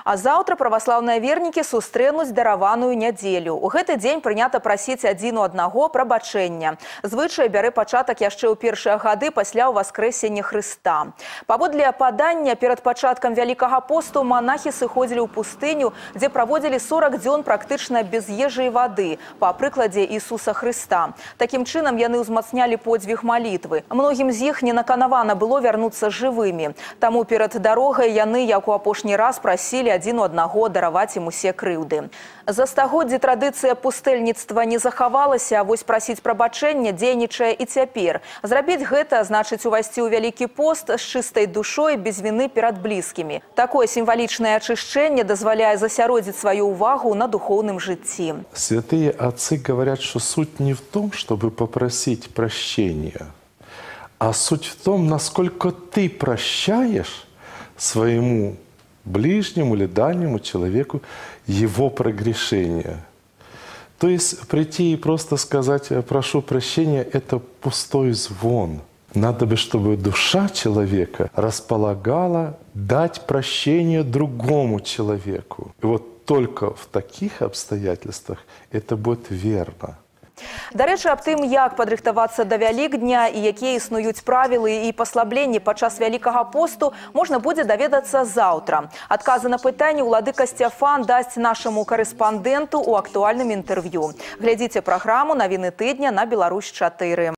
А завтра православные верники сустрэнуць дараваную нядзелю. У гэты дзень прынята прасіць адзін у аднаго прабачэння. Звычай бярэ пачатак яшчэ ў першыя гады пасля ўваскрэсення Хрыста. Паводле падання, перад пачаткам Вялікага посту монахі сыходзілі ў пустыню, дзе праводзілі 40 дзён практычна без ежы і вады, па прыкладзе Ісуса Хрыста. Такім чынам яны ўзмацнялі подзвіг малітвы. Многім з іх не наканавана было вярнуцца жывымі. Таму перад дарогай яны, як у апошні раз, прасілі адзін у аднаго дараваць ім усе крыўды. За стагоддзі традыцыя пустэльніцтва не захавалася, а вось прасіць прабачэння дзейнічае і цяпер. Зрабіць гэта значыць увайсці ў Вялікі пост з чыстай душой, без віны перад блізкімі. Такое сімвалічнае ачышчэнне дазваляе засяродзіць сваю ўвагу на духоўным жыцці. Святые отцы говорят, что суть не в том, чтобы попросить прощения, а суть в том, насколько ты прощаешь своему ближнему или дальнему человеку его прогрешения. То есть прийти и просто сказать «прошу прощения» – это пустой звон. Надо бы, чтобы душа человека располагала дать прощение другому человеку. И вот только в таких обстоятельствах это будет верно. Дарэчы, аб тым, як падрыхтавацца да Вялікдня і якія існуюць правілы і паслабленні падчас Вялікага посту, можна будзе даведацца заўтра. Адказы на пытанні ўладыка Сцяфан дасць нашаму карэспандэнту ў актуальным інтэрв'ю. Глядзіце праграму «Навіны тыдня» на Беларусь 4.